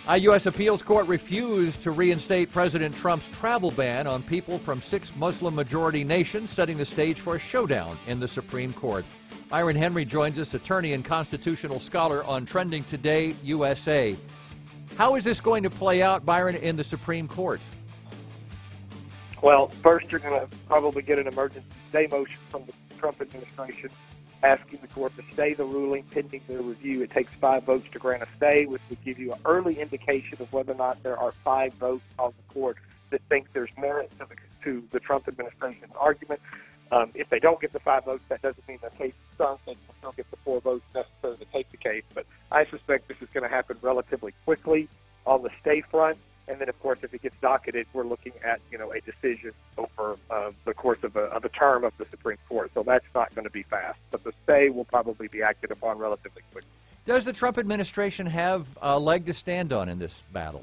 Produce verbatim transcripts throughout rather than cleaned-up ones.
A U S appeals court refused to reinstate President Trump's travel ban on people from six Muslim-majority nations, setting the stage for a showdown in the Supreme Court. Byron Henry joins us, attorney and constitutional scholar, on Trending Today U S A. How is this going to play out, Byron, in the Supreme Court? Well, first you're going to probably get an emergency stay motion from the Trump administration asking the court to stay the ruling pending their review. It takes five votes to grant a stay, which would give you an early indication of whether or not there are five votes on the court that think there's merit to the, to the Trump administration's argument. Um, if they don't get the five votes, that doesn't mean the case is sunk. They can still get the four votes necessary to take the case. But I suspect this is going to happen relatively quickly on the stay front. And then, of course, if it gets docketed, we're looking at, you know, a decision over uh, the course of a, of a term of the Supreme Court. So that's not going to be fast. But the stay will probably be acted upon relatively quickly. Does the Trump administration have a leg to stand on in this battle?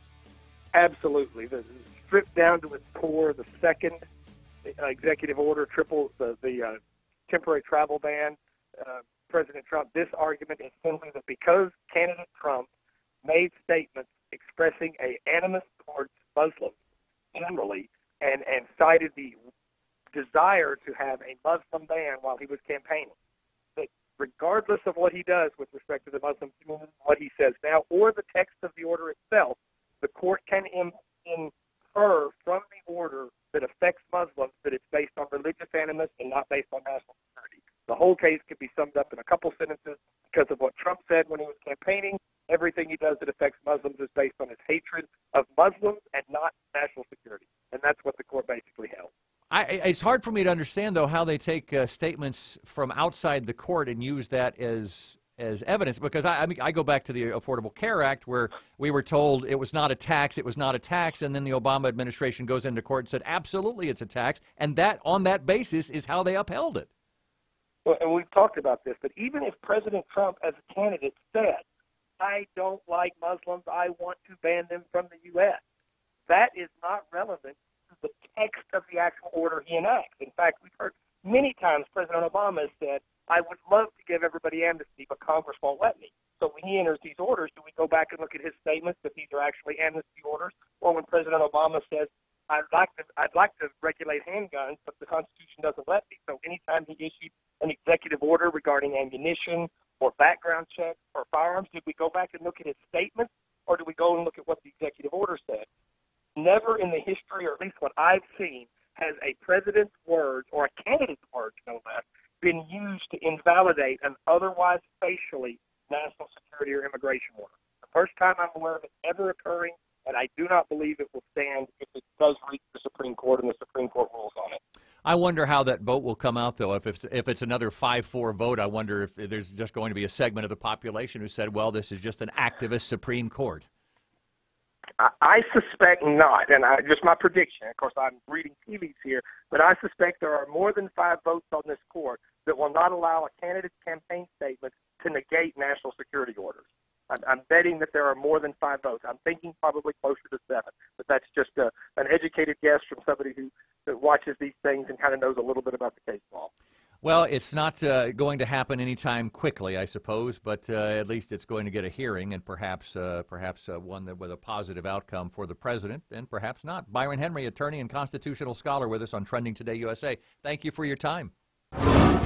Absolutely. The, stripped down to its core, the second uh, executive order, triple the, the uh, temporary travel ban, uh, President Trump, this argument is simply that because candidate Trump made statements expressing a animus towards Muslims generally, and, and cited the desire to have a Muslim ban while he was campaigning, that regardless of what he does with respect to the Muslim community, what he says now, or the text of the order itself, the court can in, infer from the order that affects Muslims that it's based on religious animus and not based on national security. The whole case could be summed up in a couple sentences because of what Trump said when he was campaigning. Everything he does that affects Muslims is based on his hatred of Muslims and not national security. And that's what the court basically held. I, it's hard for me to understand, though, how they take uh, statements from outside the court and use that as as evidence, because I, I mean, I go back to the Affordable Care Act, where we were told it was not a tax, it was not a tax, and then the Obama administration goes into court and said, absolutely, it's a tax, and that, on that basis, is how they upheld it. Well, and we've talked about this, but even if President Trump, as a candidate, said, I don't like Muslims, I want to ban them from the U S, that is not relevant to the text of the actual order he enacts. In fact, we've heard many times President Obama has said, I would love to give everybody amnesty, but Congress won't let me. So when he enters these orders, do we go back and look at his statements that these are actually amnesty orders? Or when President Obama says, I'd like to I'd like to regulate handguns, but the Constitution doesn't let me. So anytime he issued an executive order regarding ammunition or background checks or firearms, did we go back and look at his statements, or do we go and look at what the executive order said? Never in the history, or at least what I've seen, has a president's words, or a candidate's words, no less, been used to invalidate an otherwise facially national security or immigration order. The first time I'm aware of it ever occurring, and I do not believe it will stand if it does reach the Supreme Court and the Supreme Court rules on it. I wonder how that vote will come out, though. If it's, if it's another five four vote, I wonder if there's just going to be a segment of the population who said, well, this is just an activist Supreme Court. I, I suspect not, and I, just my prediction. Of course, I'm reading tea leaves here, but I suspect there are more than five votes on this court that will not allow a candidate's campaign statement to negate national security orders. I'm, I'm betting that there are more than five votes. I'm thinking probably closer to seven, but that's just a, an educated guess from somebody who that watches these things and kind of knows a little bit about the case law. Well, it's not uh, going to happen anytime quickly, I suppose, but uh, at least it's going to get a hearing, and perhaps uh, perhaps uh, one that with a positive outcome for the president, and perhaps not. Byron Henry, attorney and constitutional scholar, with us on Trending Today U S A. Thank you for your time.